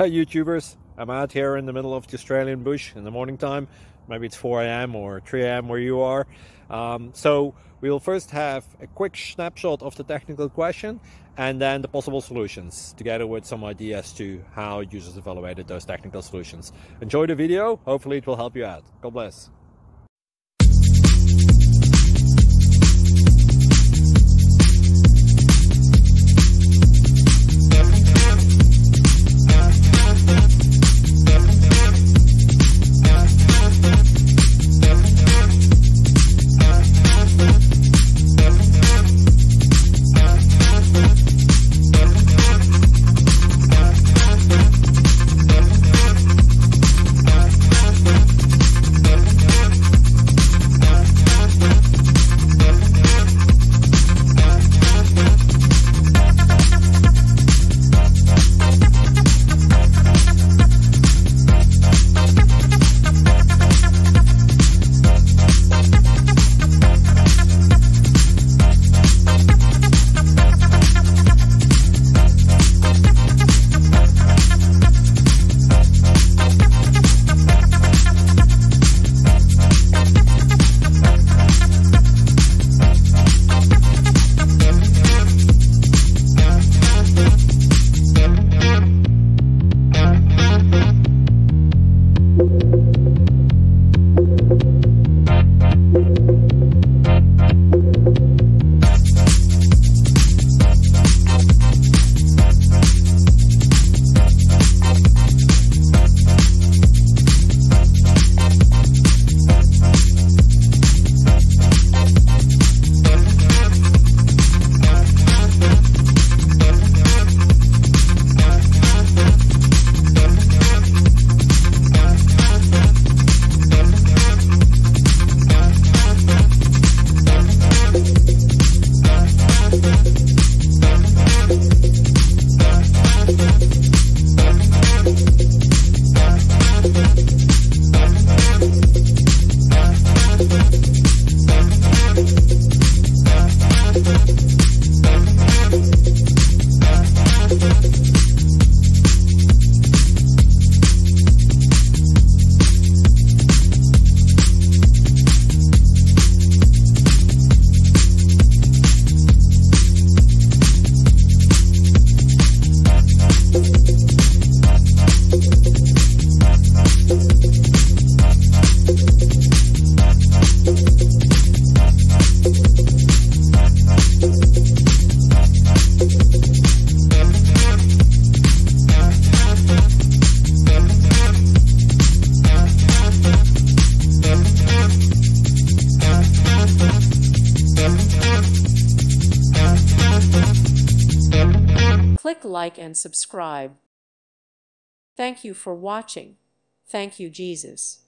Hi YouTubers, I'm out here in the middle of the Australian bush in the morning time. Maybe it's 4 a.m. or 3 a.m. where you are. So we'll first have a quick snapshot of the technical question and then the possible solutions, together with some ideas to how users evaluated those technical solutions. Enjoy the video, hopefully it will help you out. God bless. Click like and subscribe. Thank you for watching. Thank you, Jesus.